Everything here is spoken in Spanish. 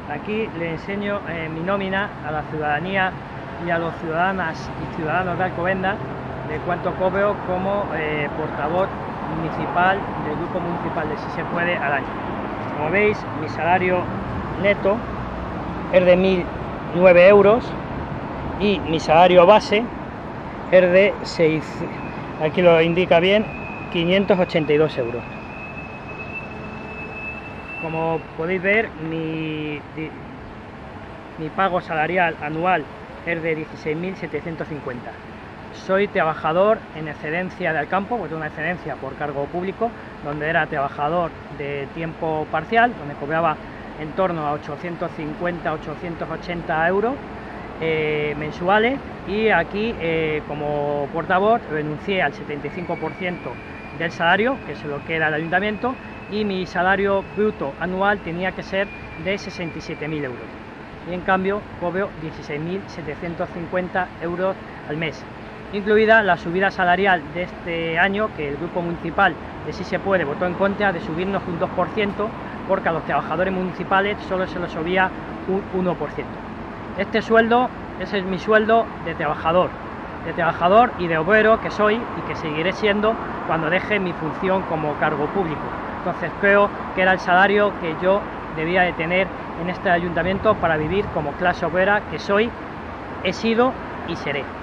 Aquí le enseño mi nómina a la ciudadanía y a los ciudadanas y ciudadanos de Alcobendas de cuánto cobro como portavoz municipal del Grupo Municipal de Si Se Puede al año. Como veis, mi salario neto es de 1.009 euros y mi salario base es de aquí lo indica bien, 582 euros. Como podéis ver, mi pago salarial anual es de 16.750. Soy trabajador en excedencia del campo, porque tengo una excedencia por cargo público, donde era trabajador de tiempo parcial, donde cobraba en torno a 850-880 euros mensuales, y aquí como portavoz renuncié al 75% del salario, que se lo queda al ayuntamiento, y mi salario bruto anual tenía que ser de 67.000 euros. Y en cambio cobro 16.750 euros al mes, incluida la subida salarial de este año, que el Grupo Municipal de Si Se Puede votó en contra de subirnos un 2%, porque a los trabajadores municipales solo se les subía un 1%. Este sueldo, ese es mi sueldo de trabajador y de obrero que soy y que seguiré siendo cuando deje mi función como cargo público. Entonces creo que era el salario que yo debía de tener en este ayuntamiento para vivir como clase obrera que soy, he sido y seré.